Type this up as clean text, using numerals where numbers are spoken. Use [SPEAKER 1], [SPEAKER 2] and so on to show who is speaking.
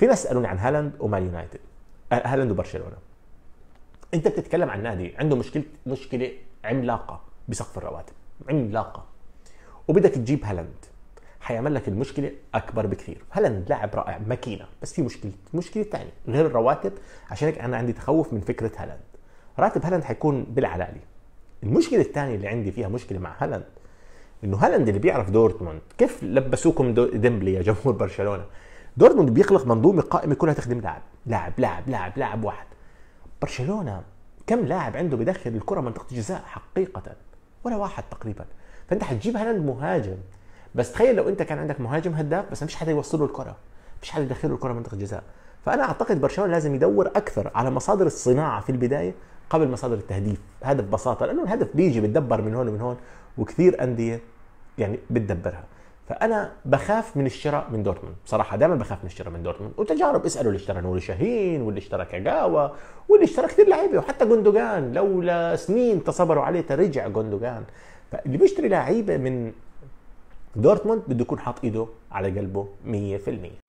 [SPEAKER 1] في ناس سالوني عن هالاند ومان يونايتد، هالاند وبرشلونه. انت بتتكلم عن نادي عنده مشكله عملاقه بسقف الرواتب، عملاقه، وبدك تجيب هالاند، حيعمل لك المشكله اكبر بكثير. هالاند لاعب رائع، ماكينه، بس في مشكله ثانيه غير الرواتب. عشان هيك انا عندي تخوف من فكره هالاند. راتب هالاند حيكون بالعلالي. المشكله الثانيه اللي عندي فيها مشكله مع هالاند، انه هالاند اللي بيعرف دورتموند كيف لبسوكم ديمبلي يا جمهور برشلونه. دورتموند بيخلق منظومه قائمه كلها تخدم لاعب واحد. برشلونه كم لاعب عنده بدخل الكره منطقه الجزاء حقيقه؟ ولا واحد تقريبا. فانت حتجيب هالاند مهاجم، بس تخيل لو انت كان عندك مهاجم هداف بس ما فيش حدا يوصل له الكره، ما فيش حدا يدخل له الكره منطقه الجزاء. فانا اعتقد برشلونه لازم يدور اكثر على مصادر الصناعه في البدايه قبل مصادر التهديف. هذا ببساطه، لانه الهدف بيجي بتدبر من هون ومن هون، وكثير انديه يعني بتدبرها. فانا بخاف من الشراء من دورتموند بصراحه، دائما بخاف من الشراء من دورتموند. وتجارب، اسالوا اللي اشترى نوري شاهين، واللي اشترى كاغاوا، واللي اشترى كثير لعيبه، وحتى جوندوجان لولا سنين تصبروا عليه ترجع جوندوجان. فاللي بيشتري لعيبه من دورتموند بده يكون حاط ايده على قلبه 100%.